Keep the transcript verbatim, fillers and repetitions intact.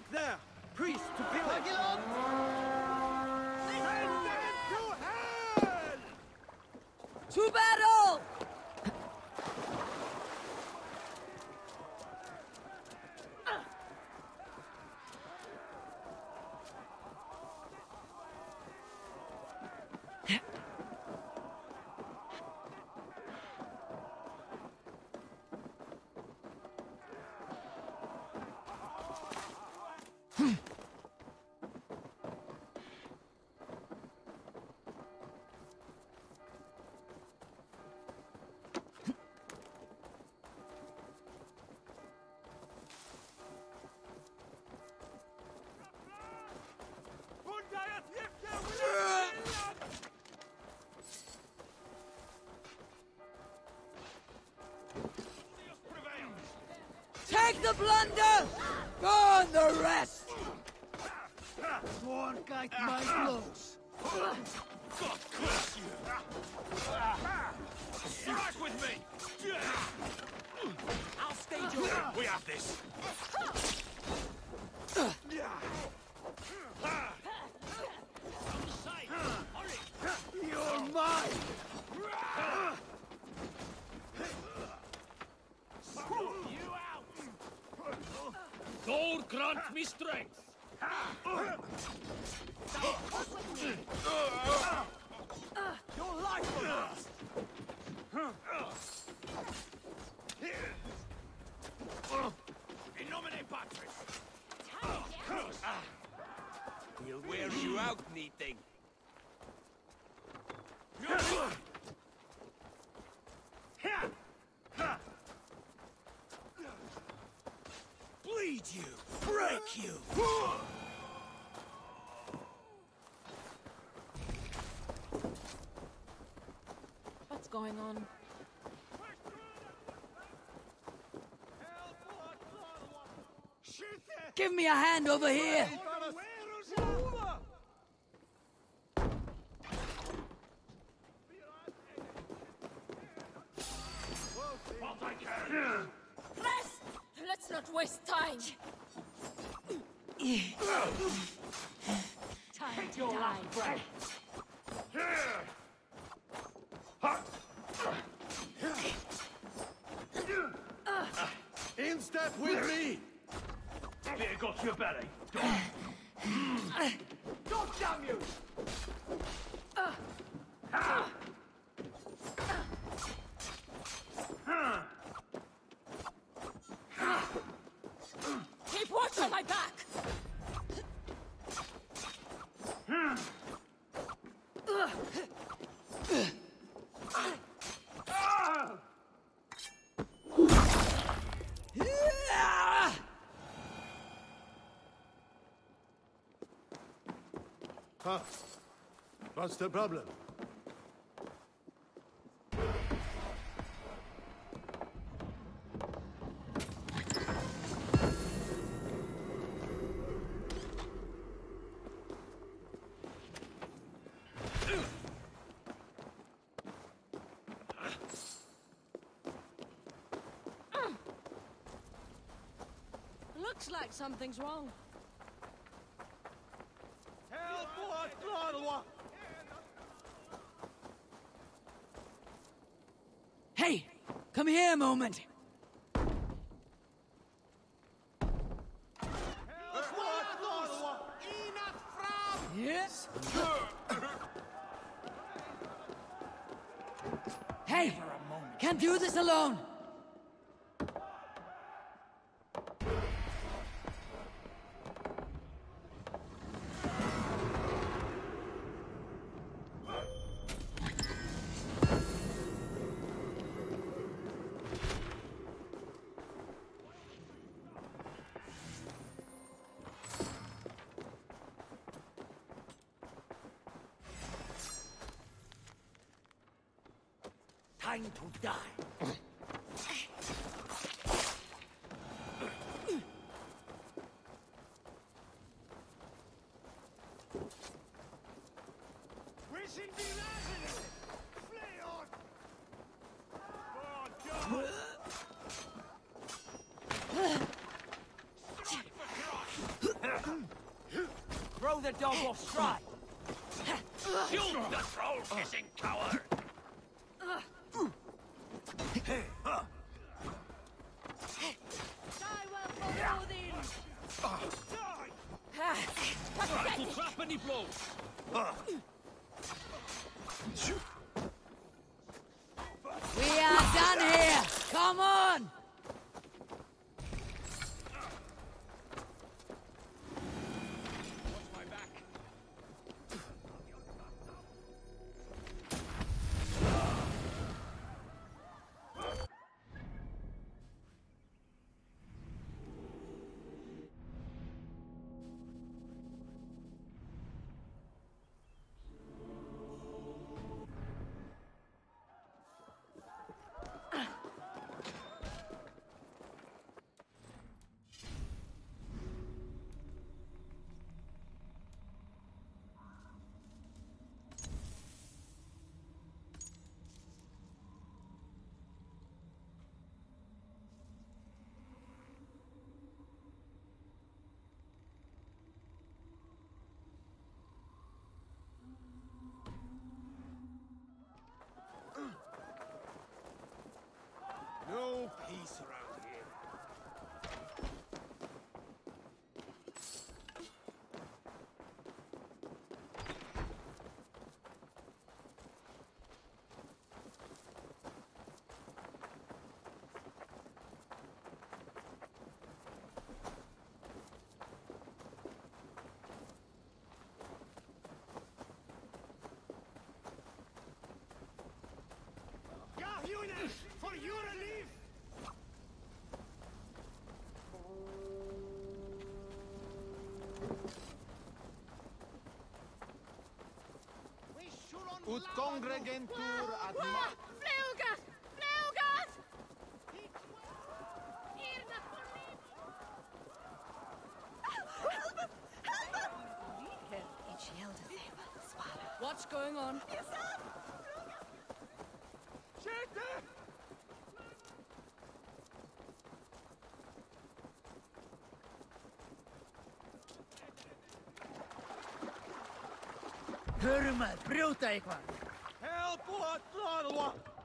there! Priest to pillage! Send them to hell! To battle! Take the plunder! Burn the rest! Sworn guide my blows! God curse you! Strike with me! I'll stage you. We have this. You're mine! You out! God grant me strength! Your life will last! In nomine Patris! He'll wear you out, neat thing. Bleed you! Break you! What's going on? Give me a hand over here! Rest! Let's not waste time! Time to die. In step with me! Beer got your belly. God damn you! Keep watch on my back! Huh? What's the problem? Looks like something's wrong. Hey! Come here a moment! Yes? Hey! Can't do this alone! Time to die. dog will try. You, the troll-kissing coward! Rifle trap and he blows! We are done here! Come on! Watch my back. No peace around here. Ja, units! For your relief! Ut congregentur ad ma... Flugas! Flugas! Irna What's going on? Hurme, brjóta eitthvað! Help! What?